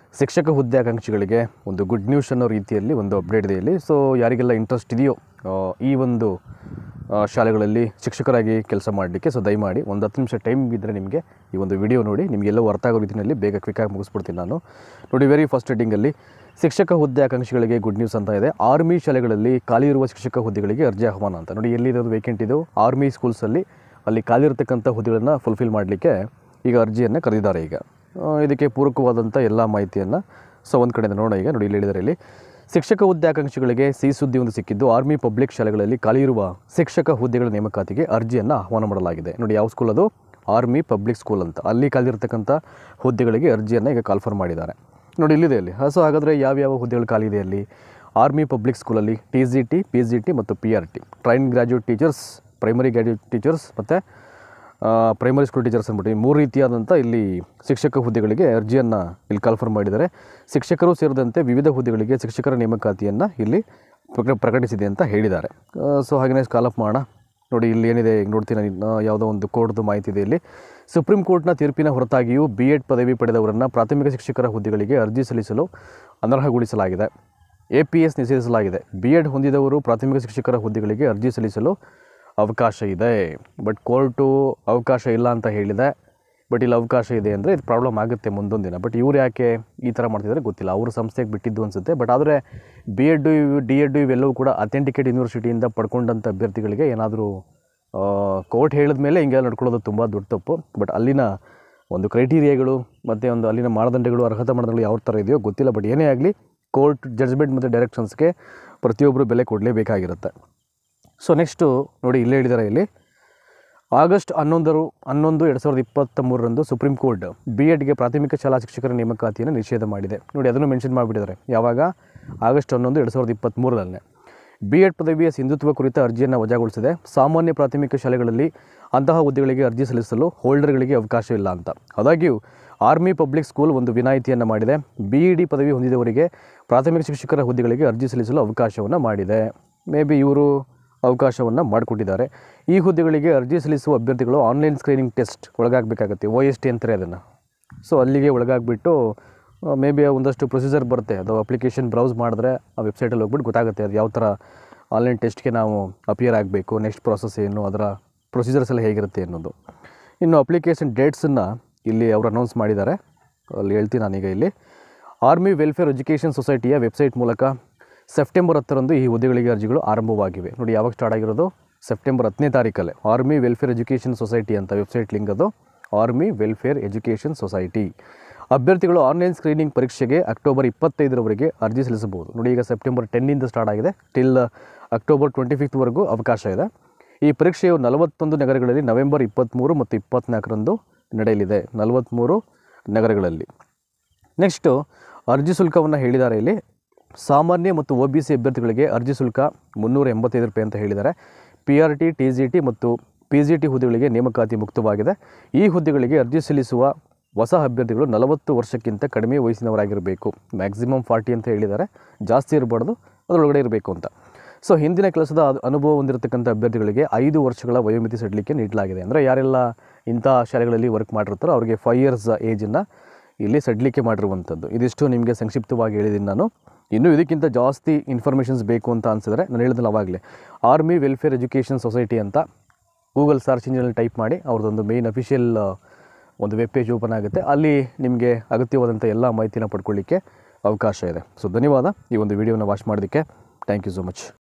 ಶಿಕ್ಷಕ ಹುದ್ದೆ ಆಕಾಂಕ್ಷಿಗಳಿಗೆ ಒಂದು ಗುಡ್ ನ್ಯೂಸ್ ಅನ್ನೋ ರೀತಿಯಲ್ಲಿ ಒಂದು ಅಪ್ಡೇಟ್ ಇದೆ ಇಲ್ಲಿ. ಸೊ ಯಾರಿಗೆಲ್ಲ ಇಂಟ್ರೆಸ್ಟ್ ಇದೆಯೋ ಈ ಒಂದು ಶಾಲೆಗಳಲ್ಲಿ ಶಿಕ್ಷಕರಾಗಿ ಕೆಲಸ ಮಾಡಲಿಕ್ಕೆ, ಸೊ ದಯಮಾಡಿ ಒಂದು 10 ನಿಮಿಷ ಟೈಮ್ ಇದ್ದರೆ ನಿಮಗೆ ಈ ಒಂದು ವಿಡಿಯೋ ನೋಡಿ, ನಿಮಗೆಲ್ಲವೂ ಅರ್ಥ ಆಗೋ ರೀತಿಯಲ್ಲಿ ಬೇಗ ಕ್ವಿಕ್ಕಾಗಿ ಮುಗಿಸ್ಬಿಡ್ತೀನಿ ನಾನು. ನೋಡಿ, ವೆರಿ ಫಸ್ಟ್ ಹೆಡ್ಡಿಂಗಲ್ಲಿ ಶಿಕ್ಷಕ ಹುದ್ದೆ ಆಕಾಂಕ್ಷಿಗಳಿಗೆ ಗುಡ್ ನ್ಯೂಸ್ ಅಂತ ಇದೆ. ಆರ್ಮಿ ಶಾಲೆಗಳಲ್ಲಿ ಖಾಲಿ ಇರುವ ಶಿಕ್ಷಕ ಹುದ್ದೆಗಳಿಗೆ ಅರ್ಜಿ ಆಹ್ವಾನ ಅಂತ. ನೋಡಿ, ಎಲ್ಲಿರೋದು ವೇಕೆಂಟ್ ಇದು ಆರ್ಮಿ ಸ್ಕೂಲ್ಸಲ್ಲಿ, ಅಲ್ಲಿ ಖಾಲಿ ಇರತಕ್ಕಂಥ ಹುದ್ದೆಗಳನ್ನು ಫುಲ್ಫಿಲ್ ಮಾಡಲಿಕ್ಕೆ ಈಗ ಅರ್ಜಿಯನ್ನು ಕರೆದಿದ್ದಾರೆ. ಈಗ ಇದಕ್ಕೆ ಪೂರಕವಾದಂಥ ಎಲ್ಲ ಮಾಹಿತಿಯನ್ನು ಸೊ ಒಂದು ಕಡೆಯಿಂದ ನೋಡೋಣ. ಈಗ ನೋಡಿ, ಇಲ್ಲಿ ಹೇಳಿದ್ದಾರೆ, ಇಲ್ಲಿ ಶಿಕ್ಷಕ ಹುದ್ದೆ ಆಕಾಂಕ್ಷಿಗಳಿಗೆ ಸಿಹಿ ಸುದ್ದಿ ಒಂದು ಸಿಕ್ಕಿದ್ದು. ಆರ್ಮಿ ಪಬ್ಲಿಕ್ ಶಾಲೆಗಳಲ್ಲಿ ಖಾಲಿ ಇರುವ ಶಿಕ್ಷಕ ಹುದ್ದೆಗಳ ನೇಮಕಾತಿಗೆ ಅರ್ಜಿಯನ್ನು ಆಹ್ವಾನ ಮಾಡಲಾಗಿದೆ. ನೋಡಿ, ಯಾವ ಸ್ಕೂಲ್ ಅದು? ಆರ್ಮಿ ಪಬ್ಲಿಕ್ ಸ್ಕೂಲ್ ಅಂತ. ಅಲ್ಲಿ ಖಾಲಿರ್ತಕ್ಕಂಥ ಹುದ್ದೆಗಳಿಗೆ ಅರ್ಜಿಯನ್ನು ಈಗ ಕಾಲ್ಫರ್ ಮಾಡಿದ್ದಾರೆ. ನೋಡಿ, ಇಲ್ಲಿದೆ ಅಲ್ಲಿ. ಸೊ ಹಾಗಾದರೆ ಯಾವ್ಯಾವ ಹುದ್ದೆಗಳು ಖಾಲಿ ಇದೆ ಅಲ್ಲಿ? ಆರ್ಮಿ ಪಬ್ಲಿಕ್ ಸ್ಕೂಲಲ್ಲಿ TGT, PGT ಮತ್ತು PRT, train graduate teachers, primary graduate teachers ಮತ್ತು ಪ್ರೈಮರಿ ಸ್ಕೂಲ್ ಟೀಚರ್ಸ್ ಅಂದ್ಬಿಟ್ಟು 3 ರೀತಿಯಾದಂಥ ಇಲ್ಲಿ ಶಿಕ್ಷಕ ಹುದ್ದೆಗಳಿಗೆ ಅರ್ಜಿಯನ್ನು ಇಲ್ಲಿ ಕಾಲ್ಫರ್ ಮಾಡಿದ್ದಾರೆ. ಶಿಕ್ಷಕರು ಸೇರಿದಂತೆ ವಿವಿಧ ಹುದ್ದೆಗಳಿಗೆ ಶಿಕ್ಷಕರ ನೇಮಕಾತಿಯನ್ನು ಇಲ್ಲಿ ಪ್ರಕಟಿಸಿದೆ ಅಂತ ಹೇಳಿದ್ದಾರೆ. ಸೊ ಹಾಗೆಯೇ ಸ್ಕಾಲಪ್ ಮಾಡೋಣ. ನೋಡಿ, ಇಲ್ಲಿ ಏನಿದೆ ಈಗ ನೋಡ್ತೀನಿ, ಯಾವುದೋ ಒಂದು ಕೋರ್ಟ್ದು ಮಾಹಿತಿ ಇದೆ ಇಲ್ಲಿ. ಸುಪ್ರೀಂ ಕೋರ್ಟ್ನ ತೀರ್ಪಿನ ಹೊರತಾಗಿಯೂ B.Ed ಪದವಿ ಪಡೆದವರನ್ನು ಪ್ರಾಥಮಿಕ ಶಿಕ್ಷಕರ ಹುದ್ದೆಗಳಿಗೆ ಅರ್ಜಿ ಸಲ್ಲಿಸಲು ಅನರ್ಹಗೊಳಿಸಲಾಗಿದೆ. APS ನಿಷೇಧಿಸಲಾಗಿದೆ. B.Ed ಹೊಂದಿದವರು ಪ್ರಾಥಮಿಕ ಶಿಕ್ಷಕರ ಹುದ್ದೆಗಳಿಗೆ ಅರ್ಜಿ ಸಲ್ಲಿಸಲು ಅವಕಾಶ ಇದೆ. ಬಟ್ ಕೋರ್ಟು ಅವಕಾಶ ಇಲ್ಲ ಅಂತ ಹೇಳಿದೆ. ಬಟ್ ಇಲ್ಲಿ ಅವಕಾಶ ಇದೆ ಅಂದರೆ ಇದು ಪ್ರಾಬ್ಲಮ್ ಆಗುತ್ತೆ ಮುಂದೊಂದು ದಿನ. ಬಟ್ ಇವ್ರು ಯಾಕೆ ಈ ಥರ ಮಾಡ್ತಿದ್ದಾರೆ ಗೊತ್ತಿಲ್ಲ. ಅವರು ಸಂಸ್ಥೆಗೆ ಬಿಟ್ಟಿದ್ದು ಅನಿಸುತ್ತೆ. ಬಟ್ ಆದರೆ B.Ed, D.Ed ಇವೆಲ್ಲವೂ ಕೂಡ ಅಥೆಂಟಿಕೇಟ್ ಯೂನಿವರ್ಸಿಟಿಯಿಂದ ಪಡ್ಕೊಂಡಂಥ ಅಭ್ಯರ್ಥಿಗಳಿಗೆ ಏನಾದರೂ ಕೋರ್ಟ್ ಹೇಳಿದ ಮೇಲೆ ಹಿಂಗೆಲ್ಲ ನಡ್ಕೊಳ್ಳೋದು ತುಂಬ ದೊಡ್ಡ ತಪ್ಪು. ಬಟ್ ಅಲ್ಲಿನ ಒಂದು ಕ್ರೈಟೀರಿಯಾಗಳು ಮತ್ತು ಒಂದು ಅಲ್ಲಿನ ಮಾನದಂಡಗಳು, ಅರ್ಹತಾ ಮಾನದಂಡಗಳು ಯಾವ ಥರ ಇದೆಯೋ ಗೊತ್ತಿಲ್ಲ. ಬಟ್ ಏನೇ ಆಗಲಿ ಕೋರ್ಟ್ ಜಡ್ಜ್ಮೆಂಟ್ ಮತ್ತು ಡೈರೆಕ್ಷನ್ಸ್ಗೆ ಪ್ರತಿಯೊಬ್ಬರು ಬೆಲೆ ಕೊಡಲೇಬೇಕಾಗಿರುತ್ತೆ. ಸೊ ನೆಕ್ಸ್ಟು ನೋಡಿ, ಇಲ್ಲೇ ಹೇಳಿದ್ದಾರೆ ಇಲ್ಲಿ ಆಗಸ್ಟ್ 11, 2023 ಸುಪ್ರೀಂ ಕೋರ್ಟ್ B.Edಗೆ ಪ್ರಾಥಮಿಕ ಶಾಲಾ ಶಿಕ್ಷಕರ ನೇಮಕಾತಿಯನ್ನು ನಿಷೇಧ ಮಾಡಿದೆ. ನೋಡಿ, ಅದನ್ನು ಮೆನ್ಷನ್ ಮಾಡಿಬಿಟ್ಟಿದ್ದಾರೆ. ಯಾವಾಗ? ಆಗಸ್ಟ್ 11, 2023 B.Ed ಪದವಿಯ ಸಿಂಧುತ್ವ ಕುರಿತ ಅರ್ಜಿಯನ್ನು ವಜಾಗೊಳಿಸಿದೆ. ಸಾಮಾನ್ಯ ಪ್ರಾಥಮಿಕ ಶಾಲೆಗಳಲ್ಲಿ ಅಂತಹ ಹುದ್ದೆಗಳಿಗೆ ಅರ್ಜಿ ಸಲ್ಲಿಸಲು ಹೋಲ್ಡರ್ಗಳಿಗೆ ಅವಕಾಶವಿಲ್ಲ ಅಂತ. ಆದಾಗ್ಯೂ ಆರ್ಮಿ ಪಬ್ಲಿಕ್ ಸ್ಕೂಲ್ ಒಂದು ವಿನಾಯಿತಿಯನ್ನು ಮಾಡಿದೆ. B.Ed ಪದವಿ ಹೊಂದಿದವರಿಗೆ ಪ್ರಾಥಮಿಕ ಶಿಕ್ಷಕರ ಹುದ್ದೆಗಳಿಗೆ ಅರ್ಜಿ ಸಲ್ಲಿಸಲು ಅವಕಾಶವನ್ನು ಮಾಡಿದೆ. ಮೇ ಬಿ ಇವರು ಅವಕಾಶವನ್ನು ಮಾಡಿಕೊಟ್ಟಿದ್ದಾರೆ. ಈ ಹುದ್ದೆಗಳಿಗೆ ಅರ್ಜಿ ಸಲ್ಲಿಸುವ ಅಭ್ಯರ್ಥಿಗಳು ಆನ್ಲೈನ್ ಸ್ಕ್ರೀನಿಂಗ್ ಟೆಸ್ಟ್ ಒಳಗಾಗಬೇಕಾಗತ್ತೆ. OST ಅಂತಾರೆ ಅದನ್ನು. ಸೊ ಅಲ್ಲಿಗೆ ಒಳಗಾಗ್ಬಿಟ್ಟು ಮೇ ಬಿ ಒಂದಷ್ಟು ಪ್ರೊಸೀಜರ್ ಬರುತ್ತೆ. ಅದು ಅಪ್ಲಿಕೇಶನ್ ಬ್ರೌಸ್ ಮಾಡಿದ್ರೆ ಆ ವೆಬ್ಸೈಟಲ್ಲಿ ಹೋಗ್ಬಿಟ್ಟು ಗೊತ್ತಾಗುತ್ತೆ ಅದು ಯಾವ ಥರ ಆನ್ಲೈನ್ ಟೆಸ್ಟ್ಗೆ ನಾವು ಅಪಿಯರ್ ಆಗಬೇಕು, ನೆಕ್ಸ್ಟ್ ಪ್ರಾಸೆಸ್ ಏನು, ಅದರ ಪ್ರೊಸೀಜರ್ಸ್ ಎಲ್ಲ ಹೇಗಿರುತ್ತೆ ಅನ್ನೋದು. ಇನ್ನು ಅಪ್ಲಿಕೇಶನ್ ಡೇಟ್ಸನ್ನು ಇಲ್ಲಿ ಅವರು ಅನೌನ್ಸ್ ಮಾಡಿದ್ದಾರೆ. ಅಲ್ಲಿ ಹೇಳ್ತೀನಿ ನಾನೀಗ. ಇಲ್ಲಿ ಆರ್ಮಿ ವೆಲ್ಫೇರ್ ಎಜುಕೇಷನ್ ಸೊಸೈಟಿಯ ವೆಬ್ಸೈಟ್ ಮೂಲಕ ಸೆಪ್ಟೆಂಬರ್ 10 ಈ ಹುದ್ದೆಗಳಿಗೆ ಅರ್ಜಿಗಳು ಆರಂಭವಾಗಿವೆ. ನೋಡಿ, ಯಾವಾಗ ಸ್ಟಾರ್ಟ್ ಆಗಿರೋದು? September 10 army welfare education society ಅಂತ ವೆಬ್ಸೈಟ್ ಲಿಂಕ್ ಅದು. Army welfare education society. ಅಭ್ಯರ್ಥಿಗಳು ಆನ್ಲೈನ್ ಸ್ಕ್ರೀನಿಂಗ್ ಪರೀಕ್ಷೆಗೆ ಅಕ್ಟೋಬರ್ 25 ಅರ್ಜಿ ಸಲ್ಲಿಸಬಹುದು. ನೋಡಿ, ಈಗ ಸೆಪ್ಟೆಂಬರ್ 10 ಸ್ಟಾರ್ಟ್ ಆಗಿದೆ. ಟಿಲ್ ಅಕ್ಟೋಬರ್ 25 ಅವಕಾಶ ಇದೆ. ಈ ಪರೀಕ್ಷೆಯು 41 ನಗರಗಳಲ್ಲಿ ನವೆಂಬರ್ 23 ಮತ್ತು 24 ನಡೆಯಲಿದೆ. 43 ನಗರಗಳಲ್ಲಿ. ನೆಕ್ಸ್ಟು ಅರ್ಜಿ ಶುಲ್ಕವನ್ನು ಹೇಳಿದ್ದಾರೆ ಇಲ್ಲಿ. ಸಾಮಾನ್ಯ ಮತ್ತು OBC ಅಭ್ಯರ್ಥಿಗಳಿಗೆ ಅರ್ಜಿ ಶುಲ್ಕ ₹385 ಅಂತ ಹೇಳಿದ್ದಾರೆ. PRT, TGT ಮತ್ತು PGT ಹುದ್ದೆಗಳಿಗೆ ನೇಮಕಾತಿ ಮುಕ್ತವಾಗಿದೆ. ಈ ಹುದ್ದೆಗಳಿಗೆ ಅರ್ಜಿ ಸಲ್ಲಿಸುವ ಹೊಸ ಅಭ್ಯರ್ಥಿಗಳು 40 ವರ್ಷಕ್ಕಿಂತ ಕಡಿಮೆ ವಯಸ್ಸಿನವರಾಗಿರಬೇಕು. ಮ್ಯಾಕ್ಸಿಮಮ್ 40 ಅಂತ ಹೇಳಿದ್ದಾರೆ. ಜಾಸ್ತಿ ಇರಬಾರ್ದು, ಅದರೊಳಗಡೆ ಇರಬೇಕು ಅಂತ. ಸೊ ಹಿಂದಿನ ಕೆಲಸದ ಅನುಭವ ಹೊಂದಿರತಕ್ಕಂಥ ಅಭ್ಯರ್ಥಿಗಳಿಗೆ 5 ವರ್ಷಗಳ ವಯೋಮಿತಿ ಸಡಿಲಿಕೆ ನೀಡಲಾಗಿದೆ. ಅಂದರೆ ಯಾರೆಲ್ಲ ಇಂಥ ಶಾಲೆಗಳಲ್ಲಿ ವರ್ಕ್ ಮಾಡಿರ್ತಾರೋ ಅವರಿಗೆ 5 ಇಯರ್ಸ್ ಏಜನ್ನು ಇಲ್ಲಿ ಸಡಿಲಿಕೆ ಮಾಡಿರುವಂಥದ್ದು. ಇದಿಷ್ಟು ನಿಮಗೆ ಸಂಕ್ಷಿಪ್ತವಾಗಿ ಹೇಳಿದ್ದೀನಿ ನಾನು. ಇನ್ನೂ ಇದಕ್ಕಿಂತ ಜಾಸ್ತಿ ಇನ್ಫಾರ್ಮೇಷನ್ಸ್ ಬೇಕು ಅಂತ ಅನಿಸಿದ್ರೆ ನಾನು ಹೇಳಿದ್ನಲ್ಲ ಆವಾಗಲೇ, ಆರ್ಮಿ ವೆಲ್ಫೇರ್ ಎಜುಕೇಷನ್ ಸೊಸೈಟಿ ಅಂತ ಗೂಗಲ್ ಸರ್ಚ್ ಇಂಜಿನಲ್ಲಿ ಟೈಪ್ ಮಾಡಿ ಅವ್ರದ್ದೊಂದು ಮೇನ್ ಅಫಿಷಿಯಲ್ ಒಂದು ವೆಬ್ ಪೇಜ್ ಓಪನ್ ಆಗುತ್ತೆ. ಅಲ್ಲಿ ನಿಮಗೆ ಅಗತ್ಯವಾದಂಥ ಎಲ್ಲ ಮಾಹಿತಿನ ಪಡ್ಕೊಳ್ಳಿಕ್ಕೆ ಅವಕಾಶ ಇದೆ. ಸೊ ಧನ್ಯವಾದ ಈ ಒಂದು ವಿಡಿಯೋನ ವಾಚ್ ಮಾಡೋದಕ್ಕೆ. Thank you so much.